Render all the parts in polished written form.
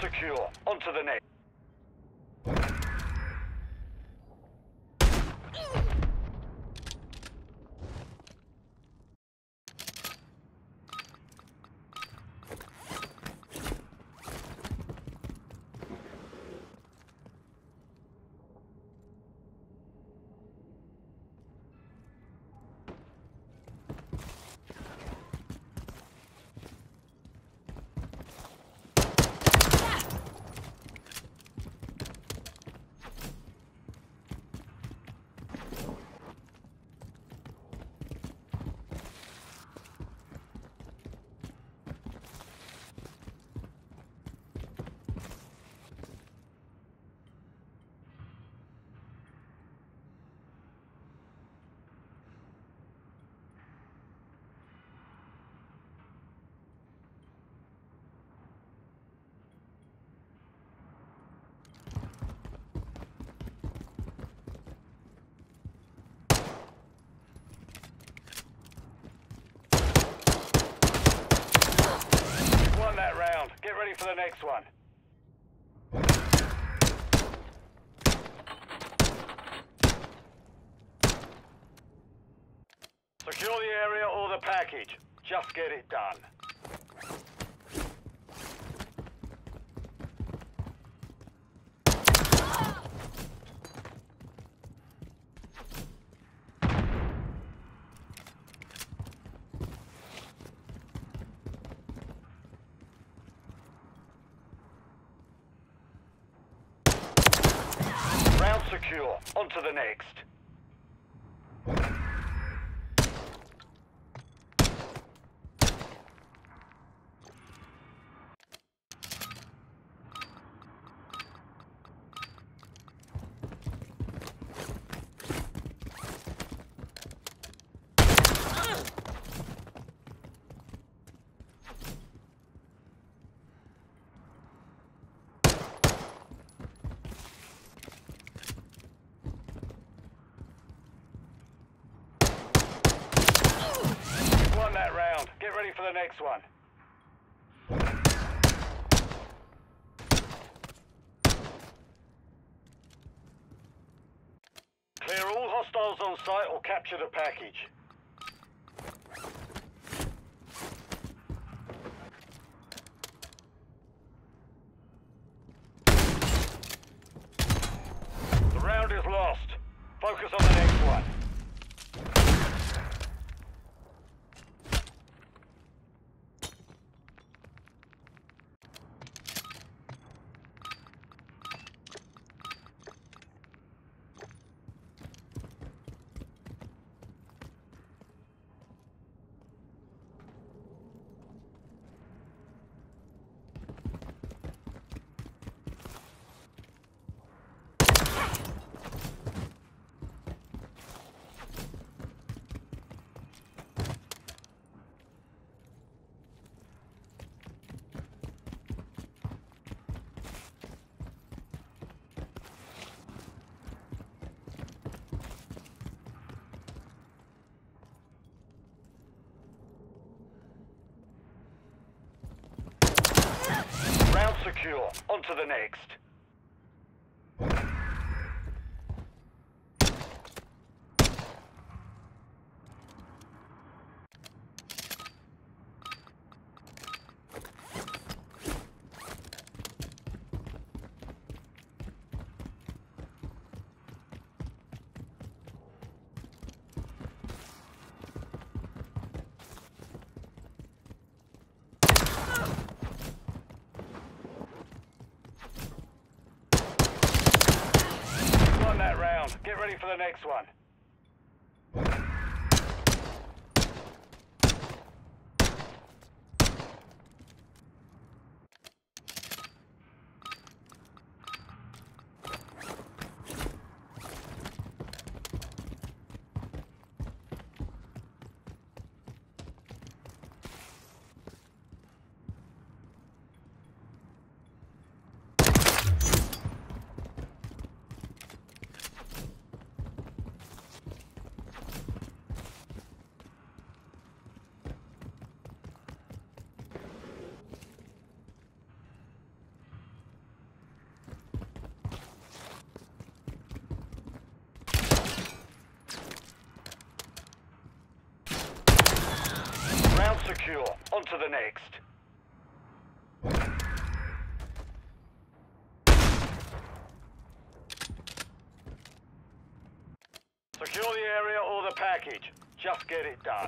secure. On to the next. That round. Get ready for the next one. Secure the area or the package. Just get it done. Secure. On to the next. That round. Get ready for the next one. Clear all hostiles on site or capture the package. The round is lost. Focus on the next one. Secure. On to the next. That round. Get ready for the next one. Round secure. On to the next. Secure the area or the package. Just get it done.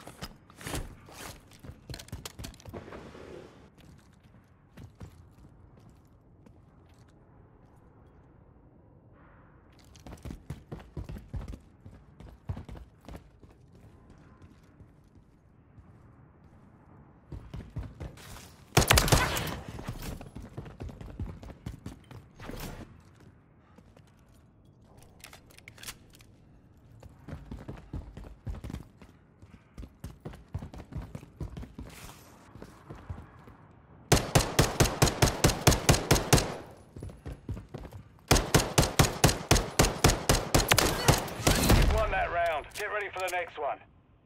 Get ready for the next one.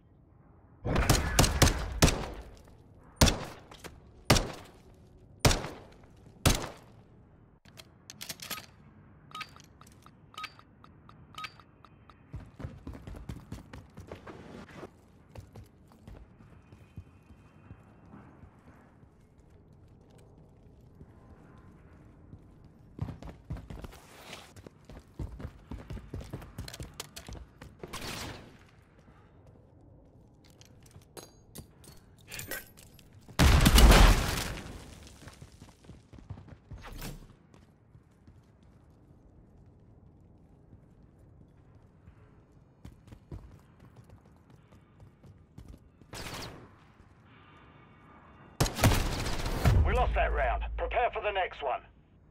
We lost that round. Prepare for the next one.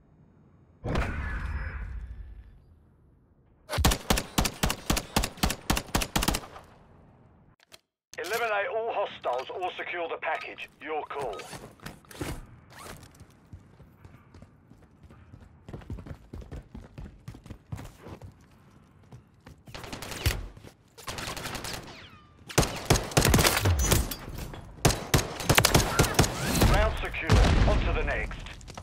Eliminate all hostiles or secure the package. Your call. Round secure. On to the next.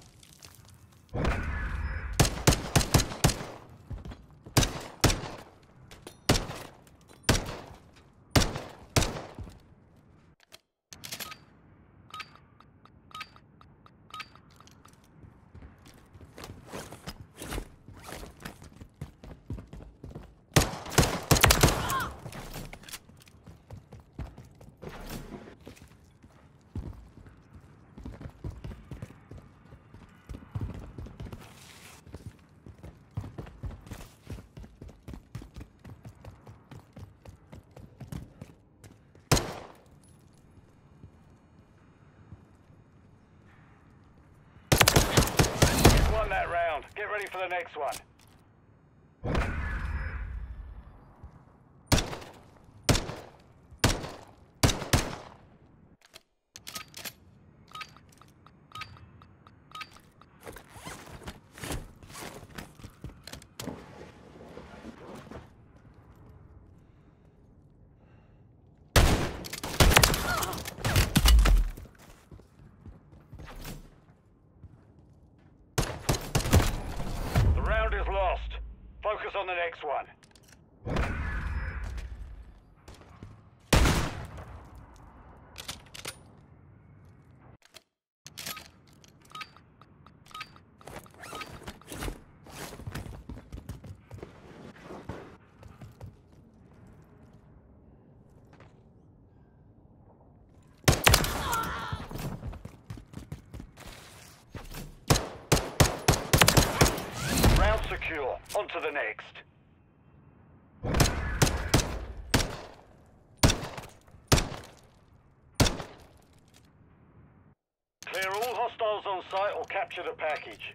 Won that round. Get ready for the next one. Is lost. Focus on the next one. Secure. On to the next. Clear all hostiles on site or capture the package.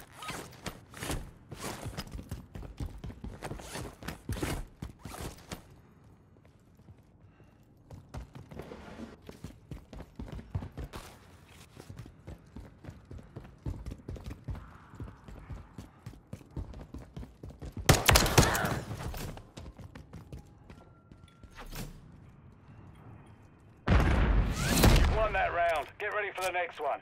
Won that round. Get ready for the next one.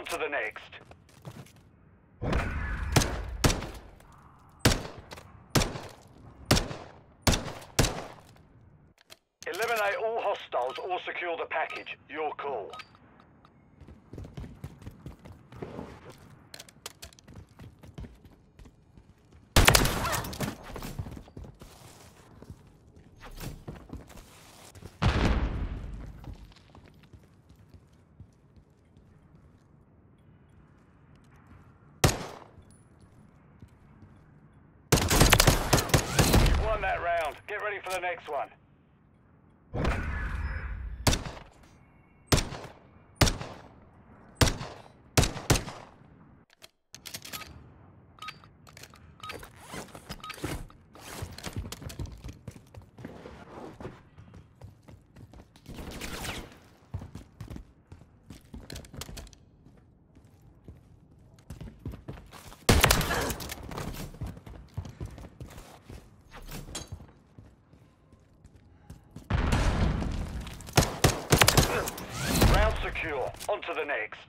to the next. Eliminate all hostiles or secure the package. Your call. You've won that round. Get ready for the next one. Round secure. On to the next.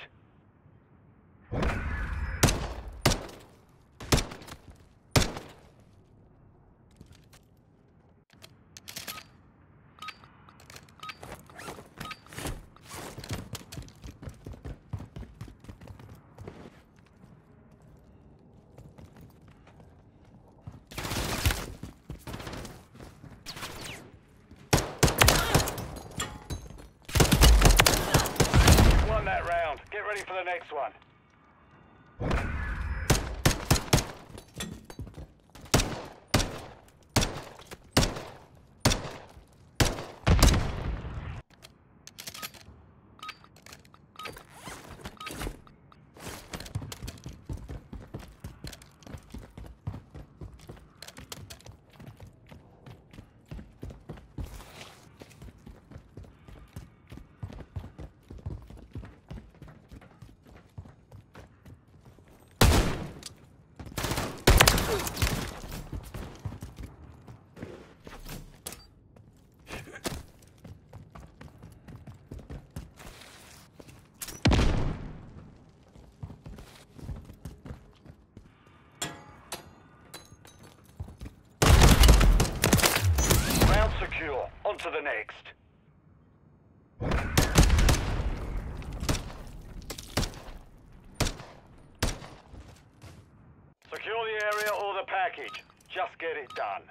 Won that round. Get ready for the next one. Round secure. On to the next. Secure the area or the package. Just get it done.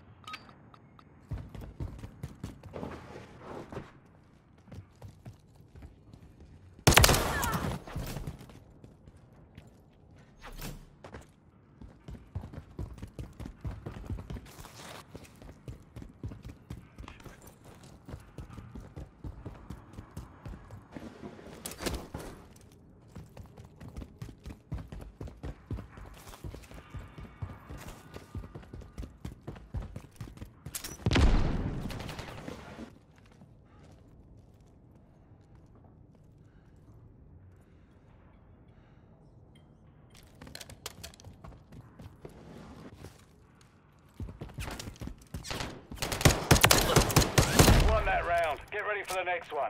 Won that round. Get ready for the next one.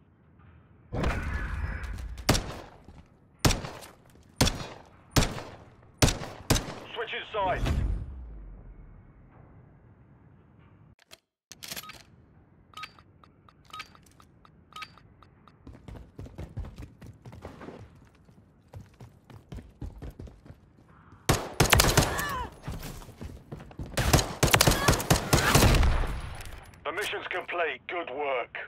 Switching sides. The mission's complete. Good work.